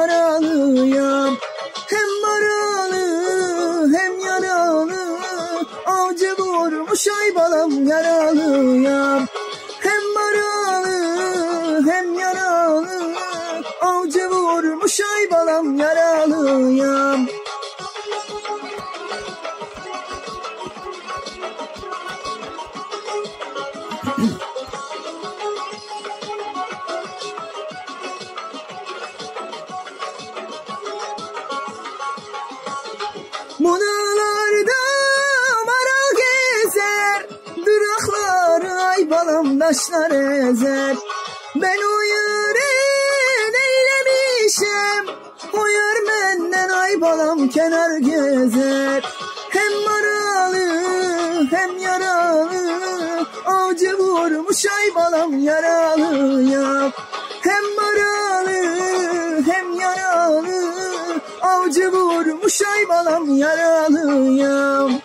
maralıyam. Hem maralı hem yaralı, avcı vurmuş ay balam yaralıyam. Hem maralı hem yaralı, avcı vurmuş ay balam yaralıyam. Munalarda maral gezer, durakları ay balam taşlar ezer. Ben o yöre neylemişim, o yer menden ay balam kenar gezer. Hem maralı hem yaralı, avcı vurmuş ay balam yaralıyam. Hem maralı hem yaralı, avcı vurmuş ay balam yaralıyam.